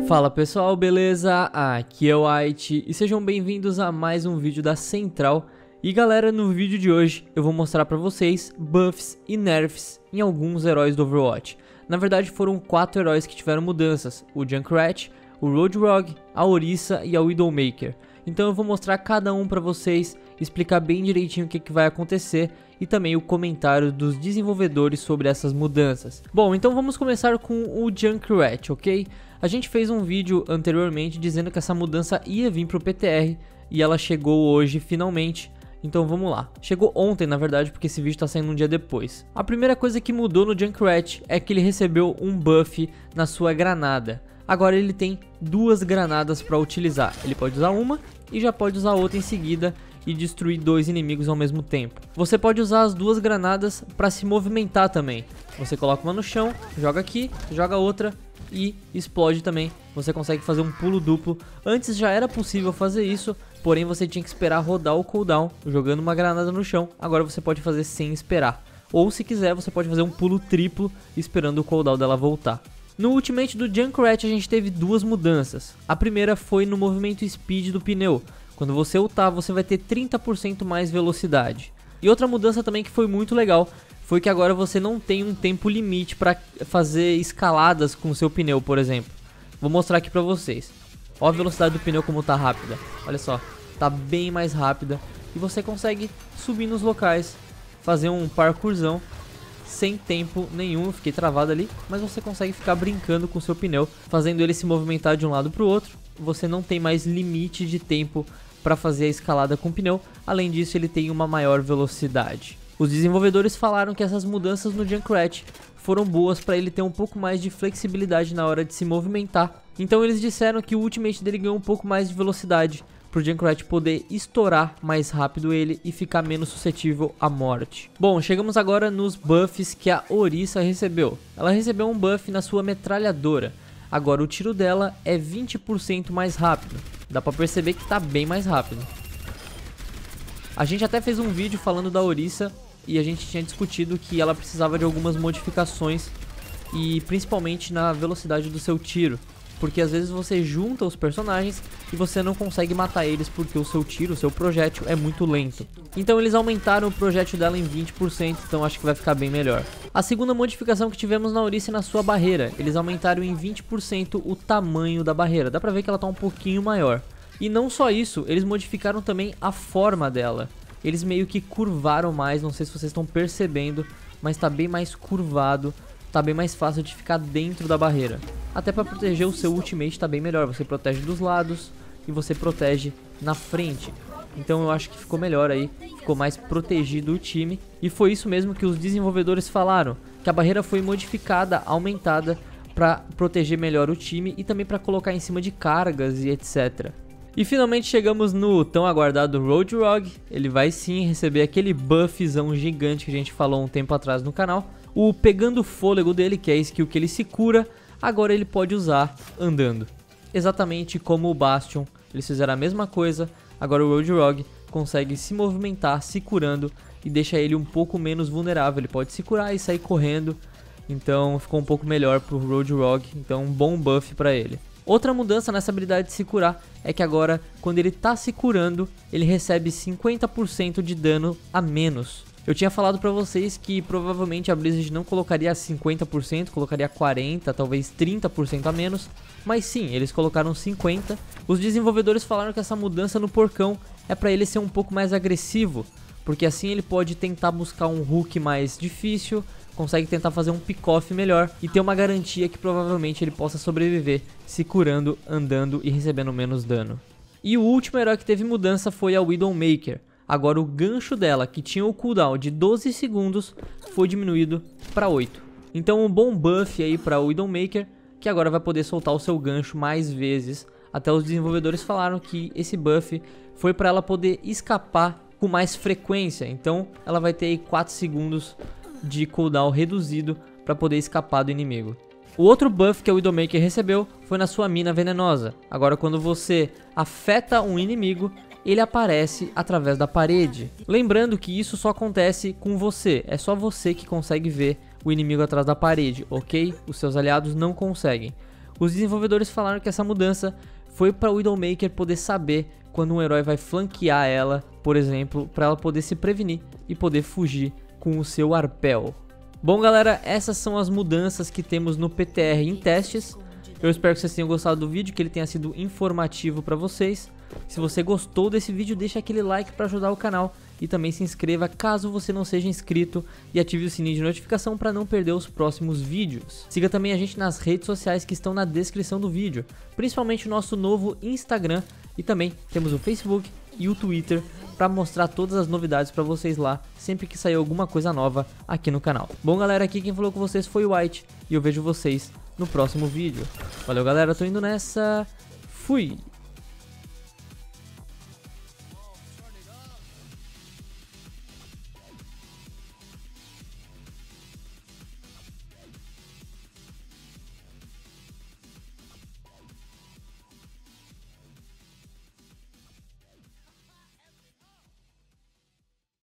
Fala pessoal, beleza? Aqui é o White e sejam bem-vindos a mais um vídeo da Central. E galera, no vídeo de hoje eu vou mostrar pra vocês buffs e nerfs em alguns heróis do Overwatch. Na verdade foram 4 heróis que tiveram mudanças: o Junkrat, o Roadhog, a Orisa e a Widowmaker. Então eu vou mostrar cada um pra vocês, explicar bem direitinho o que vai acontecer e também o comentário dos desenvolvedores sobre essas mudanças. Bom, então vamos começar com o Junkrat, ok? A gente fez um vídeo anteriormente dizendo que essa mudança ia vir pro PTR e ela chegou hoje finalmente. Então vamos lá. Chegou ontem, na verdade, porque esse vídeo tá saindo um dia depois. A primeira coisa que mudou no Junkrat é que ele recebeu um buff na sua granada. Agora ele tem 2 granadas para utilizar. Ele pode usar uma e já pode usar outra em seguida e destruir 2 inimigos ao mesmo tempo. Você pode usar as 2 granadas para se movimentar também. Você coloca uma no chão, joga aqui, joga outra e explode também. Você consegue fazer um pulo duplo. Antes já era possível fazer isso, porém você tinha que esperar rodar o cooldown jogando uma granada no chão. Agora você pode fazer sem esperar. Ou se quiser você pode fazer um pulo triplo esperando o cooldown dela voltar. No Ultimate do Junkrat a gente teve 2 mudanças. A primeira foi no movimento speed do pneu. Quando você ultar você vai ter 30% mais velocidade. E outra mudança também que foi muito legal foi que agora você não tem um tempo limite para fazer escaladas com o seu pneu, por exemplo. Vou mostrar aqui pra vocês. Olha a velocidade do pneu como tá rápida. Olha só, tá bem mais rápida. E você consegue subir nos locais, fazer um parkourzão sem tempo nenhum. Eu fiquei travado ali, mas você consegue ficar brincando com o seu pneu, fazendo ele se movimentar de um lado pro outro. Você não tem mais limite de tempo para fazer a escalada com o pneu. Além disso, ele tem uma maior velocidade. Os desenvolvedores falaram que essas mudanças no Junkrat foram boas para ele ter um pouco mais de flexibilidade na hora de se movimentar. Então eles disseram que o ultimate dele ganhou um pouco mais de velocidade, para o Junkrat poder estourar mais rápido ele e ficar menos suscetível à morte. Bom, chegamos agora nos buffs que a Orisa recebeu. Ela recebeu um buff na sua metralhadora. Agora o tiro dela é 20% mais rápido. Dá pra perceber que tá bem mais rápido. A gente até fez um vídeo falando da Orisa e a gente tinha discutido que ela precisava de algumas modificações, e principalmente na velocidade do seu tiro. Porque às vezes você junta os personagens e você não consegue matar eles porque o seu tiro, o seu projétil é muito lento. Então eles aumentaram o projétil dela em 20%, então acho que vai ficar bem melhor. A segunda modificação que tivemos na Orisa é na sua barreira. Eles aumentaram em 20% o tamanho da barreira. Dá pra ver que ela tá um pouquinho maior. E não só isso, eles modificaram também a forma dela. Eles meio que curvaram mais, não sei se vocês estão percebendo, mas tá bem mais curvado. Tá bem mais fácil de ficar dentro da barreira. Até para proteger o seu ultimate tá bem melhor. Você protege dos lados e você protege na frente. Então eu acho que ficou melhor aí. Ficou mais protegido o time. E foi isso mesmo que os desenvolvedores falaram. Que a barreira foi modificada, aumentada para proteger melhor o time. E também para colocar em cima de cargas e etc. E finalmente chegamos no tão aguardado Roadhog. Ele vai sim receber aquele buffzão gigante que a gente falou um tempo atrás no canal. O pegando fôlego dele, que é a skill que ele se cura, agora ele pode usar andando. Exatamente como o Bastion, eles fizeram a mesma coisa. Agora o Roadhog consegue se movimentar, se curando, e deixa ele um pouco menos vulnerável. Ele pode se curar e sair correndo, então ficou um pouco melhor pro Roadhog, então um bom buff pra ele. Outra mudança nessa habilidade de se curar é que agora, quando ele tá se curando, ele recebe 50% de dano a menos. Eu tinha falado pra vocês que provavelmente a Blizzard não colocaria 50%, colocaria 40%, talvez 30% a menos. Mas sim, eles colocaram 50%. Os desenvolvedores falaram que essa mudança no porcão é pra ele ser um pouco mais agressivo, porque assim ele pode tentar buscar um hook mais difícil, consegue tentar fazer um pick-off melhor e ter uma garantia que provavelmente ele possa sobreviver se curando, andando e recebendo menos dano. E o último herói que teve mudança foi a Widowmaker. Agora o gancho dela, que tinha o cooldown de 12 segundos, foi diminuído para 8. Então um bom buff aí para o Widowmaker, que agora vai poder soltar o seu gancho mais vezes. Até os desenvolvedores falaram que esse buff foi para ela poder escapar com mais frequência. Então ela vai ter aí 4 segundos de cooldown reduzido para poder escapar do inimigo. O outro buff que a Widowmaker recebeu foi na sua mina venenosa. Agora quando você afeta um inimigo, ele aparece através da parede. Lembrando que isso só acontece com você, é só você que consegue ver o inimigo atrás da parede, ok? Os seus aliados não conseguem. Os desenvolvedores falaram que essa mudança foi para o Widowmaker poder saber quando um herói vai flanquear ela, por exemplo, para ela poder se prevenir e poder fugir com o seu arpel. Bom galera, essas são as mudanças que temos no PTR em testes. Eu espero que vocês tenham gostado do vídeo, que ele tenha sido informativo para vocês. Se você gostou desse vídeo, deixa aquele like para ajudar o canal e também se inscreva caso você não seja inscrito e ative o sininho de notificação para não perder os próximos vídeos. Siga também a gente nas redes sociais que estão na descrição do vídeo, principalmente o nosso novo Instagram, e também temos o Facebook e o Twitter para mostrar todas as novidades para vocês lá, sempre que sair alguma coisa nova aqui no canal. Bom galera, aqui quem falou com vocês foi o White e eu vejo vocês no próximo vídeo. Valeu galera, tô indo nessa, fui!